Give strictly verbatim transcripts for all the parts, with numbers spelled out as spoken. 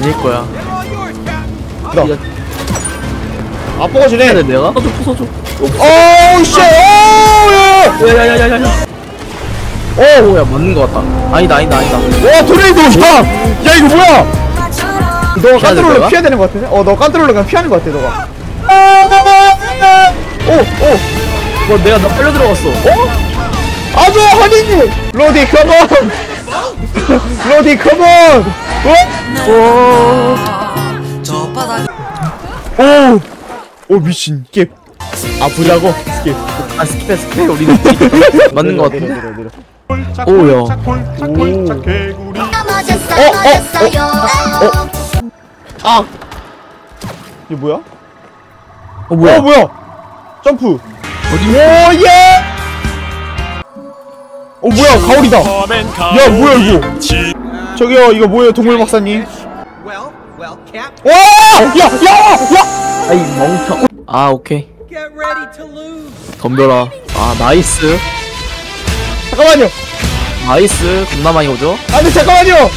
아닐 거야. 나. 아 뽑아주네. 내가? 부숴줘 부숴줘. 오우 쉣. 오우 야야야야야. 오, 야 맞는 거 같다. 아니다 아니다 아니다. 와 토네이도. 야, 야 이거 뭐야? 너 깐트롤러 피해야 되는 거 같은데? 어, 너 깐트롤러 그냥 피하는 거 같아 너가. 오, 오. 뭐 내가 나 빨려 들어갔어. 어? 아주 하니님. 로디 컴온. 로디 컴온. 오. 오. 오 미친 캡. 아프자고. 스킵. 아 스킵해 스킵해. 우리는 맞는 거 같은데. 오야. 오. 어, 어, 어, 아! 이게 뭐야? 어 뭐야? 어 뭐야? 점프! 어디? 오 예! 어 뭐야 가오리다! 야 뭐야 이거? 저기요 이거 뭐예요 동물 박사님? 와! 야! 야! 야! 아이 멍청. 아 오케이. 덤벼라. 아 나이스. 잠깐만요! 나이스. 겁나 많이 오죠? 아니 잠깐만요!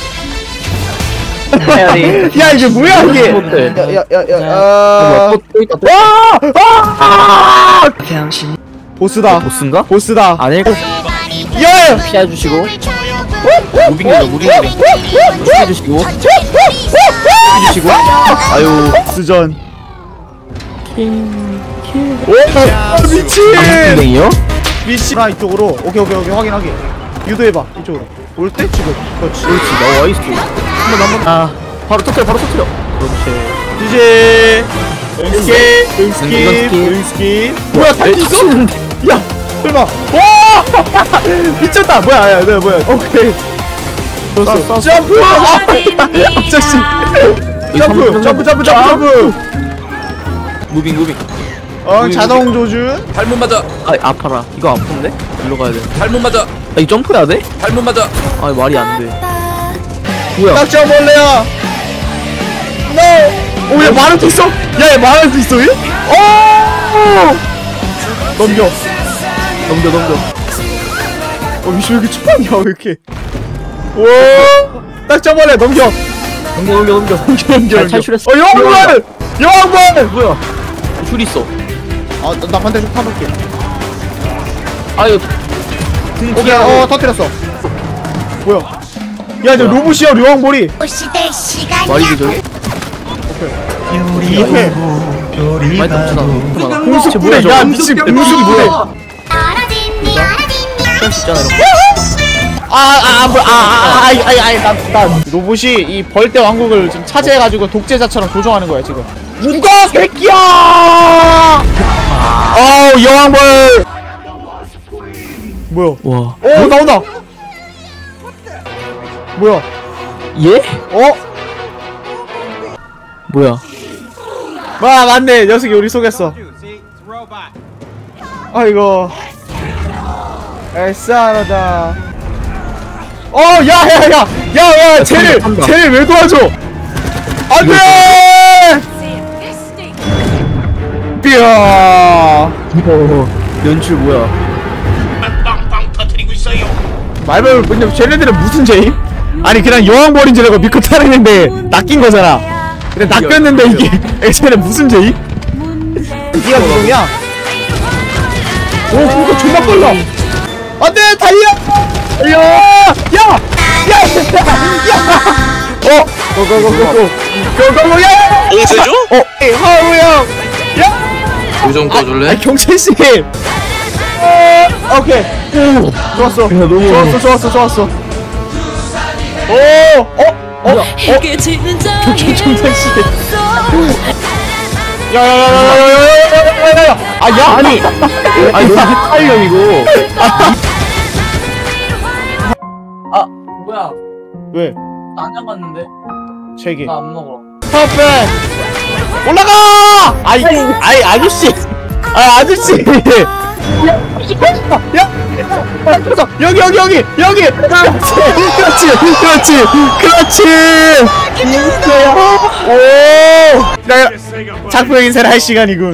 해야지. 야 이게 뭐야 이게? 야야야야 아... 또 있다. 와! 아! 보스다. 보스인가? 보스다. 아닐까? 야! 피해주시고. 무빙이죠 무빙 무빙. 피해주시고. 피해주시고. 아유. 보스전. 오! 미친! 무빙이요? 미친! 아 이쪽으로. 오케이 오케이 오케이 확인 확인. 유도해봐 이쪽으로. 올 때 지금. 그렇지. 그렇지 나와 있어. 한번 한번. 아 바로 터뜨려 바로 터뜨려. 그렇지. 이제 응스킵 응스킵. 응스킵 응스킵. 뭐야 탈수 있어? 야 설마. 와 미쳤다. 뭐야 야 너 뭐야. 오케이. 좋았어. 점프. 아 아저씨. 점프 점프 점프 점프 점프. 무빙 무빙. 어 자동 조준. 발문 맞아. 아 아파라. 이거 아픈데? 일로 가야 돼. 발문 맞아. 아 이 점프해야 돼? 발문 맞아. 아 말이 안 돼. 뭐야? 딱 잡아볼래요. No. 오얘 말할 수 있어? 야얘 말할 수 있어 얘? 오. 넘겨. 넘겨 넘겨. 어 미션 왜 이렇게 축하냐 왜 이렇게. 오딱 잡아래 넘겨. 넘겨 넘겨 넘겨. 넘겨 넘겨. 잘 탈출했어. 어 여왕벌. 여왕벌. 뭐야? 줄 있어. 아나 반대 좀 타볼게. 아유. 오케이 어 터뜨렸어. 뭐야? 야 이제 로봇이야 여왕벌이. 말이 되죠? 오케이. 많이 땀치나. 공수 뭐야? 야 미친 공수 뭐야? 할수 있잖아 이렇게. 아아아뭐아아아아아나 로봇이 이 벌떼 왕국을 좀 차지해가지고 독재자처럼 조종하는 거야 지금. 누가 새끼야! 어우 여왕벌. 뭐야? 와. 오 나온다. 뭐야? 예? 어? 뭐야? 와 맞네 녀석이 우리 속였어. 아이고. 에싸라다. 어 야야야 야야 쟤를 쟤를 왜 도와줘? 안돼! 삐야. 연출 뭐야? 빵빵 터뜨리고 있어요. 말벌 근데 쟤네들은 무슨 죄임? 아니 그냥 여왕벌인 줄 알고 믿고 따르는데 낚인 거잖아. 근데 낚였는데 이게 쟤네 무슨 죄임? 니가 무슨이야? 오 그거 존나 빨라. 안돼 달려! 달려! 야! 야! 야! 어! 고고고고고 고고고 야! 봉쇄죠? 어! 에이 하우 형! 야! 요정 꺼줄래? 아 경찰씨! 어, 오케이 오 좋았어 좋았어 좋았어 좋았어 오! 어? 어? 어? 경찰 경찰씨 야야야야야야야야야야야야 아 야! 아니! 아니 너무 헷갈려 이거. 아 뭐야? 왜? 나 안 잡았는데? 세개 나 안 먹어. 퍼펙 올라가! 아이 아이 아저씨 아 아저씨 야 여기 여기 여기 여기 그렇지 그렇지 그렇지 그렇지 오 야, 작품 인사를 할 시간이군.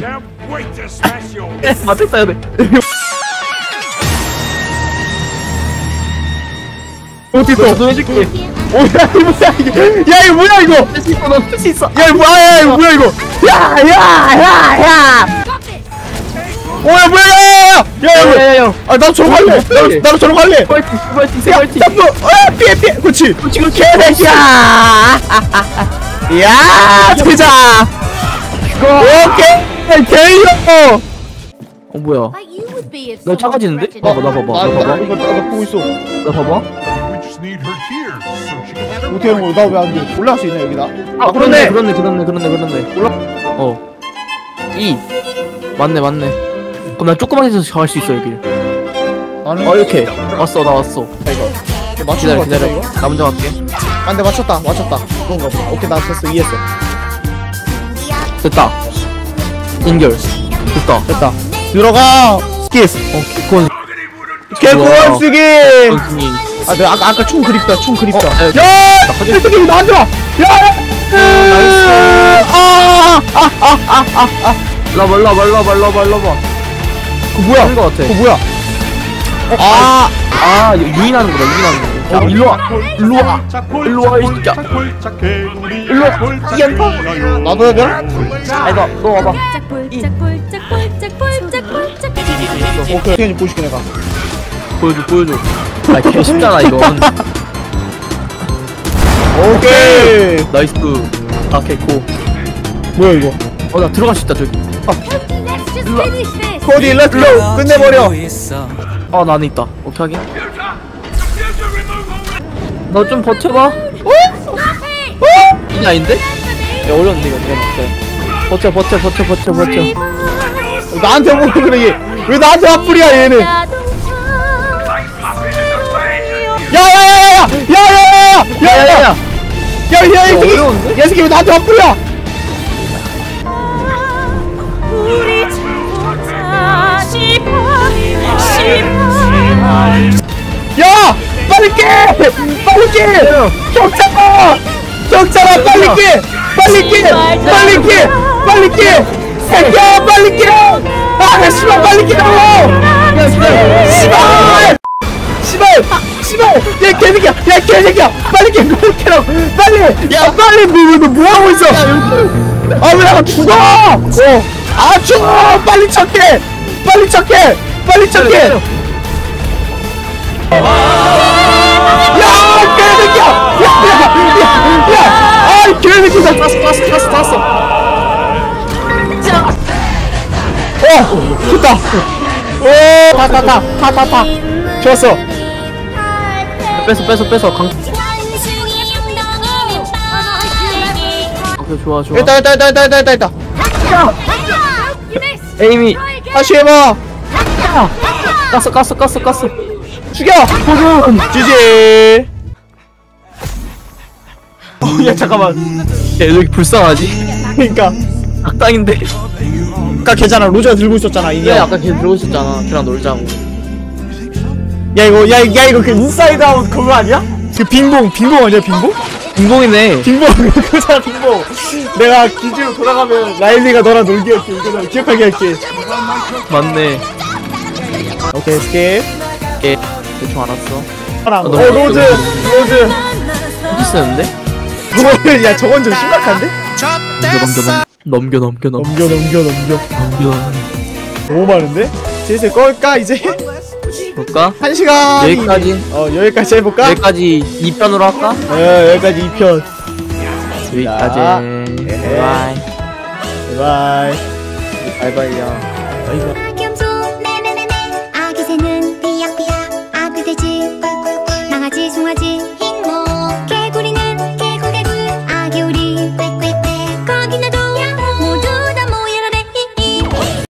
맞았어야 돼. 어디 있어? 너도 해줄게. 오, 야, 이거 뭐야, 이게. 야, 이거 뭐야, 이거. 할수 있어, 너할수 있어. 야, 이거 뭐야, 야, 이거 뭐야, 이거. 야, 야, 야, 야. 오, 야, 뭐야, 야, 야, 야, 야, 야, 야, 야, 야. 아, 나도 저런 거 할래. 나도, 나도 저런 거 할래. 파이팅, 파이팅, 세 야, 파이팅. 점프. 어, 피해, 피해. 그렇지. 그렇지, 그렇지. 개새끼야. 야, 되자. 오케이. 개이요. 어, 뭐야? 나 작아지는데? 봐봐, 나 봐봐, 나 봐봐. 나 이거 나 보고 있어. 나 봐봐. 어떻게 하는 거야? 나 왜 안 돼? 올라갈 수 있나 여기다? 아, 그러네, 그러네, 그러네, 그러네, 그러네. 올라. 어. 이. 맞네, 맞네. 그럼 나 조그맣게 해서 갈 수 있어 여기. 나는 어, 이렇게. 왔어, 나 왔어. 아, 이거 이거 맞추는 기다려, 거 같은데 기다려. 이거? 나 먼저 갈게. 아, 근데 맞췄다, 맞췄다. 그런가 보다. 오케이, 나 됐어, 이해했어. 됐다. 연결. 됐다. 됐다. 들어가. 스키스. 어, 그건. 개구원 쓰기. 선생님. 아, 내가 아까 아까 총 그립다, 총 그립다. 어, 야, 야, 이 새끼 나한테 와. 야, 나이스. 아, 아, 아, 아, 아, 아. 라봐, 라봐, 라봐, 라봐, 라봐. 그 뭐야? 하는 거 같아. 그 뭐야? 아, 아, 유인하는 거다, 유인하는 거. 야, 일로 와. 일로 와. 일로 와, 이 새끼야. 일로 와. 이 양파. 나도 해야 되나? 아이고, 너 와봐. 오케이, 어떻게 보여줄게 내가. 보여줘, 보여줘. 아, 개 쉽잖아, 이건. 오케이. 나이스. 아, 개코. 뭐야 이거? 어, 나 들어갈 수 있다, 저기. 코디 렛츠고 끝내버려. 아, 나는 있다. 어떻게 하게? 너 좀 버텨봐. 이게 아닌데? 야, 어려운데, 이거. 내가 버텨, 버텨, 버텨, 버텨, 버텨. 나한테 뭐 그래 얘? 왜 나한테 화풀이야 얘는? 야야야야야! 야야야야! 야야야! 야야 이 새끼! 어려운데? 야 새끼 왜 나한테 화풀이야? 야! 빨리 깨! 빨리 깨! 격차가! 격차가 빨리 깨! 빨리 깨! 빨리 깨! 빨리 깨! 새끼야 빨리 깨! 아 씨발 빨리 깨라고! 씨발! 씨발! 씨발! 야 개새끼야! 야 개새끼야! 빨리 깨! 빨리 깨라고! 빨리! 야 빨리! 너, 너 뭐하고 있어? 아 왜 나가 죽어! 어! 아 죽어! 빨리 쳤게! 빨리 쳤게! 빨리 쳤게! 야 개새끼야! 야야야야! 아이 개새끼 나 탔어 탔어 탔어 탔어! 어! 좋다! 오! 타 타 타! 타 타 타! 좋았어! 뺏어, 뺏어, 뺏어. 강. 오케이, 좋아, 좋아. 일단 일단 일단 일단 일단 일단 에이미. 다시 해봐! 깠어, 깠어, 깠어, 깠어. 죽여! 지지! 어, 야 잠깐만 야, 여기 불쌍하지? 그니까 악당인데. 아까 걔잖아 로즈가 들고 있었잖아 이게 야, 아까 걔 들어오셨잖아 걔랑 놀자고. 야 이거 야, 야 이거 그 인사이드 아웃 그거 아니야? 그 빙봉 빙봉 아니야 빙봉? 인공이네. 빙봉 그거잖아 빙봉 내가 기지로 돌아가면 라일리가 너랑 놀게 할게 이거 기억하게 할게 맞네. 오케이 스킵 걔 대충 알았어. 사랑 어 너무 로즈 로즈 어디 쓰는데? 저건 야 저건 좀 심각한데? 넘겨, 넘겨, 넘겨, 넘겨, 넘겨 넘겨 넘겨 넘겨. 너무 많은데? 슬슬 끌까 이제? 볼까? 한 시간 여기까지. 어 여기까지 해볼까? 여기까지 이 편으로 할까? 어 여기까지 이 편 여기까지. 자, 바이. 바이 바이바이야. 아이고